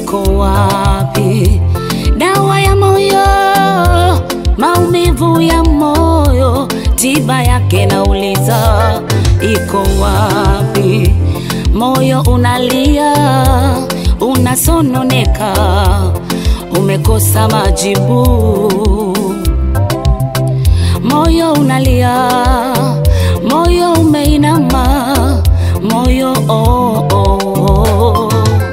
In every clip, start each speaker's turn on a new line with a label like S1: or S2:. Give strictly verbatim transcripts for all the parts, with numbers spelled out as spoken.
S1: iko wapi? Dawa ya moyo, maumivu ya moyo, tiba yake nauliza iko wapi? Moyo unalia, unasononeka, umekosa majibu. Moyo unalia, moyo umeinama, moyo oh, oh, oh.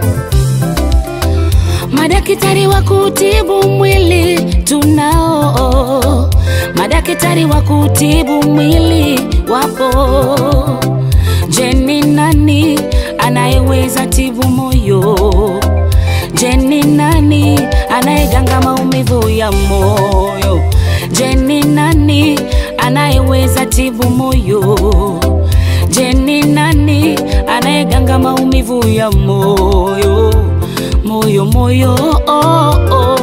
S1: Madaktari wa kutibu mwili tunao, madaktari wa kutibu mwili wapo. Je, ni nani anayeweza tibu moyo? Je, ni nani anayeganga maumivu ya moyo? Je, ni nani anayeweza tibu moyo? Je, ni nani anayeganga maumivu ya moyo? Moyo, moyo, oh, oh.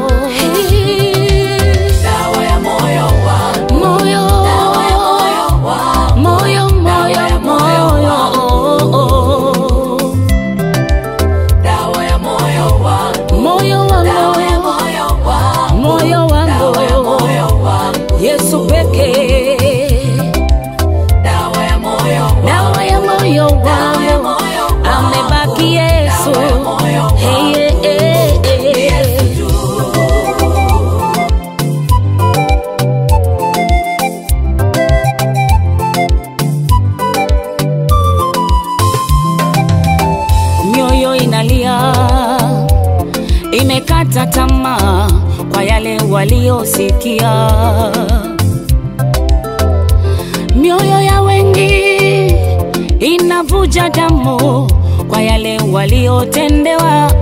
S2: Dawa ya moyo wangu,
S1: moyo,
S2: dawa ya moyo wangu,
S1: moyo, moyo, moyo, oh, oh.
S2: Dawa ya moyo wangu,
S1: Moyo wangu,
S2: dawa ya moyo wangu,
S1: moyo
S2: dawa ya
S1: wangu,
S2: moyo wangu,
S1: Yesu pekee.
S2: dawa ya moyo wangu,
S1: Dawa ya moyo
S2: dawa ya
S1: wangu,
S2: moyo wangu,
S1: amebaki Yesu.
S2: dawa ya moyo wangu.
S1: Hey, hey, hey, hey. Mioyo inalia, imekata tamaa kwa yale waliosikia. Mioyo ya wengi inavuja damu kwa yale waliotendewa.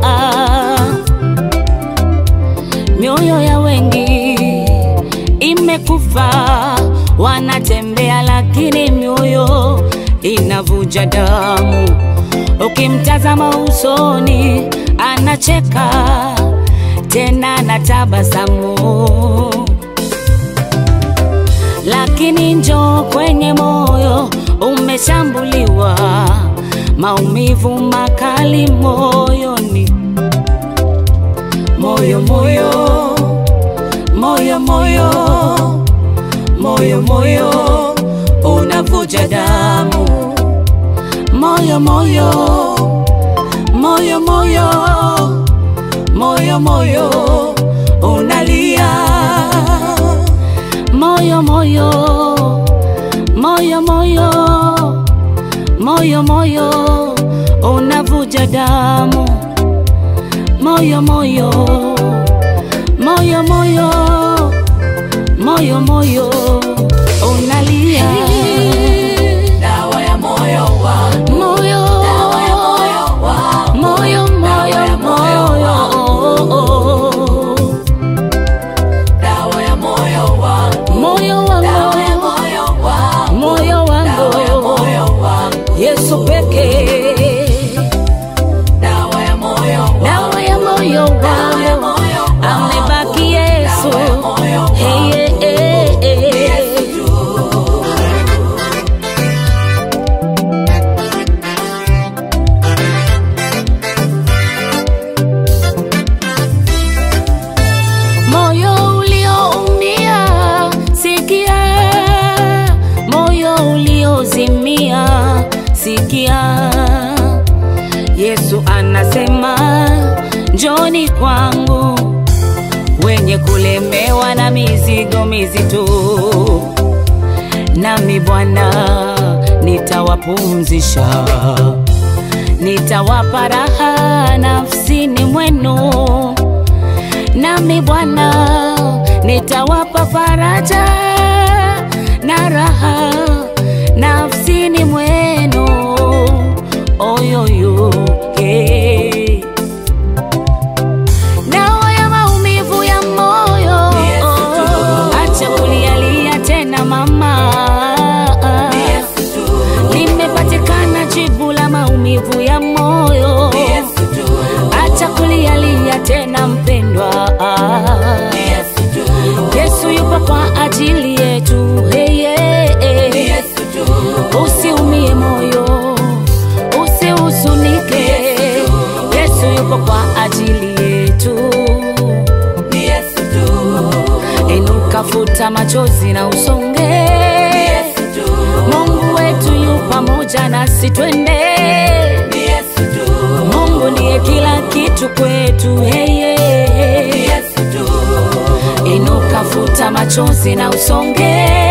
S1: Mioyo ya wengi imekufa, wanatembea lakini mioyo inavuja damu. Ukimtazama usoni anacheka, tena na tabasamu, lakini njoo kwenye moyo umeshambuliwa, maumivu makali moyoni. Moyo, moyo, moyo, moyo, moyo, moyo unavuja damu. Moyo, moyo, moyo, moyo, moyo, moyo unalia. Moyo, moyo, moyo, moyo, moyo, moyo unavuja damu. Moyo, moyo, moyo, moyo, moyo, moyo unalia.
S2: Dawa ya moyo wangu,
S1: Moyo,
S2: dawa ya moyo wangu,
S1: moyo, moyo, moyo,
S2: dawa ya moyo wangu,
S1: moyo
S2: dawa ya
S1: wangu,
S2: moyo wangu,
S1: moyo
S2: dawa ya
S1: wangu,
S2: moyo wangu,
S1: Yesu pekee.
S2: dawa ya moyo wangu,
S1: Dawa ya moyo
S2: dawa ya
S1: wangu,
S2: moyo wangu,
S1: amebaki Yesu.
S2: dawa ya moyo wangu.
S1: Hey, hey, hey, hey. Moyo ulioumia, sikia. Moyo uliozimia, sikia. Yesu anasema, njoni kwangu wenye kulemewa na mizigo mizito, nami Bwana nitawapumzisha, nitawapa raha nafsini mwenu. Nami Bwana nitawapa faraja na raha nafsini mwenu. Oyoyo, hey. Dawa ya maumivu ya moyo, acha kulialia tena mama. Limepatikana jibu la maumivu ya moyo, acha kulialia tena mpendwa. Yesu yupo kwa ajili yetu, hey, hey, hey. Usiumie moyo. Inuka futa machozi na usonge.
S2: Yesu tu.
S1: Mungu wetu yu pamoja nasi twende.
S2: Yesu tu.
S1: Mungu ndiye kila kitu kwetu. Hey, yeah.
S2: Yesu tu.
S1: Inuka futa machozi na usonge.